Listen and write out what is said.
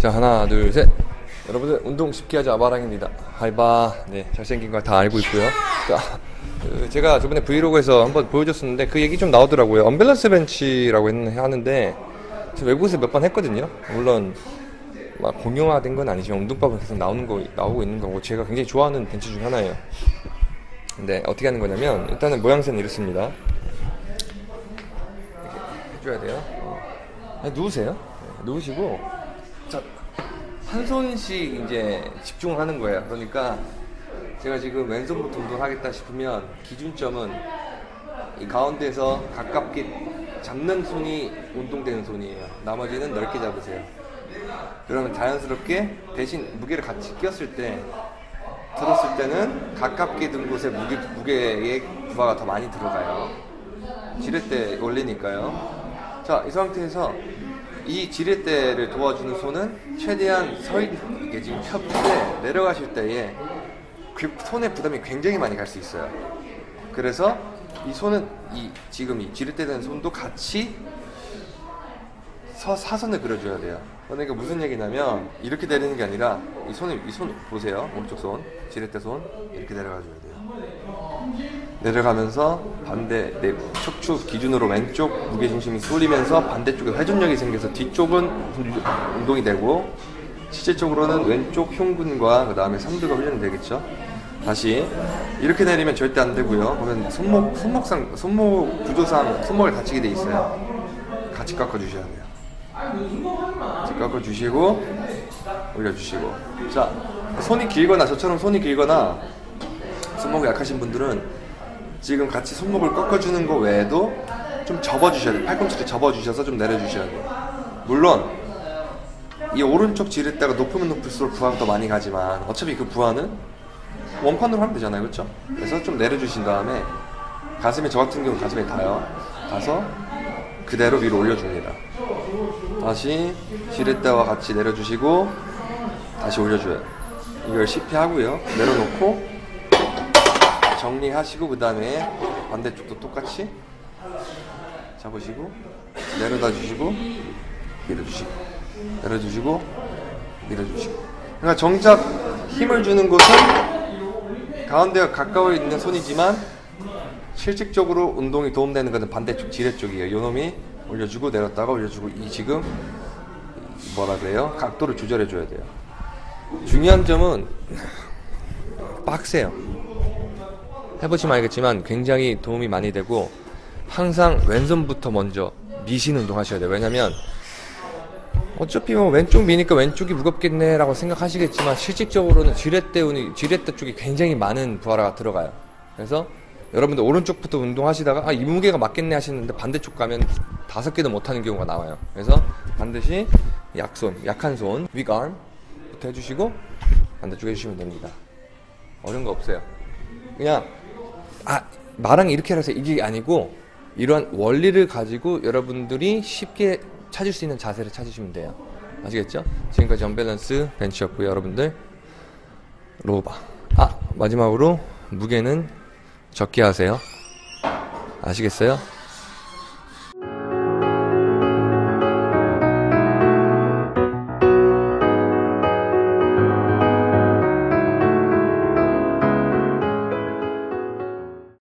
자, 하나, 둘, 셋. 여러분들, 운동 쉽게 하자. 마랑입니다. 하이바. 네, 잘생긴 거 다 알고 있고요. 자, 제가 저번에 브이로그에서 한번 보여줬었는데 그 얘기 좀 나오더라고요. 언밸런스 벤치라고 하는데 외국에서 몇 번 했거든요. 물론 막 공용화된 건 아니지만 운동법은 계속 나오고 있는 거고 제가 굉장히 좋아하는 벤치 중 하나예요. 근데 어떻게 하는 거냐면 일단은 모양새는 이렇습니다. 이렇게 해줘야 돼요. 누우세요. 누우시고 자, 한 손씩 이제 집중을 하는 거예요. 그러니까 제가 지금 왼손부터 운동을 하겠다 싶으면 기준점은 이 가운데에서 가깝게 잡는 손이 운동되는 손이에요. 나머지는 넓게 잡으세요. 그러면 자연스럽게 대신 무게를 같이 끼웠을 때 들었을 때는 가깝게 든 곳에 무게의 부하가 더 많이 들어가요. 지렛대 올리니까요. 자, 이 상태에서 이 지렛대를 도와주는 손은 최대한 이게 지금 펴는데 내려가실 때에 그 손의 부담이 굉장히 많이 갈 수 있어요. 그래서 이 손은 지금 이 지렛대 된 손도 같이 사선을 그려줘야 돼요. 그러니까 무슨 얘기냐면 이렇게 내리는 게 아니라 이 손 보세요. 오른쪽 손, 지렛대 손 이렇게 내려가줘야 돼요. 내려가면서 반대 내 척추 기준으로 왼쪽 무게중심이 쏠리면서 반대쪽에 회전력이 생겨서 뒤쪽은 운동이 되고 실질적으로는 왼쪽 흉근과 그 다음에 삼두가 훈련이 되겠죠. 다시 이렇게 내리면 절대 안 되고요. 보면 손목 구조상 손목을 다치게 돼 있어요. 같이 깎아 주셔야 돼요. 같이 깎아 주시고 올려주시고. 자, 손이 길거나 저처럼 손이 길거나 손목이 약하신 분들은 지금 같이 손목을 꺾어주는 거 외에도 좀 접어주셔야 돼요. 팔꿈치를 접어주셔서 좀 내려주셔야 돼요. 물론 이 오른쪽 지렛대가 높으면 높을수록 부하가 더 많이 가지만 어차피 그 부하는 원판으로 하면 되잖아요. 그렇죠? 그래서 좀 내려주신 다음에 가슴에 저 같은 경우는 가슴에 가서 그대로 위로 올려줍니다. 다시 지렛대와 같이 내려주시고 다시 올려줘요. 이걸 10회 하고요. 내려놓고 정리하시고 그 다음에 반대쪽도 똑같이 잡으시고 내려다 주시고 밀어주시고 내려주시고 밀어주시고. 그러니까 정작 힘을 주는 곳은 가운데가 가까워 있는 손이지만 실질적으로 운동이 도움되는 것은 반대쪽 지렛 쪽이에요. 요놈이 올려주고 내렸다가 올려주고 지금 뭐라 그래요? 각도를 조절해 줘야 돼요. 중요한 점은 빡세요. 해보시면 알겠지만 굉장히 도움이 많이 되고 항상 왼손부터 먼저 미신 운동 하셔야 돼요. 왜냐면 어차피 뭐 왼쪽 미니까 왼쪽이 무겁겠네 라고 생각하시겠지만 실질적으로는 지렛대 쪽이 굉장히 많은 부하가 들어가요. 그래서 여러분들 오른쪽부터 운동하시다가 이 무게가 맞겠네 하시는데 반대쪽 가면 5개도 못하는 경우가 나와요. 그래서 반드시 약한 손, 윗아름부터 해주시고 반대쪽 해주시면 됩니다. 어려운 거 없어요. 그냥 마랑이 이렇게 해서 이게 아니고 이러한 원리를 가지고 여러분들이 쉽게 찾을 수 있는 자세를 찾으시면 돼요. 아시겠죠? 지금까지 언밸런스 벤치였고요. 여러분들 로우바. 마지막으로 무게는 적게 하세요. 아시겠어요?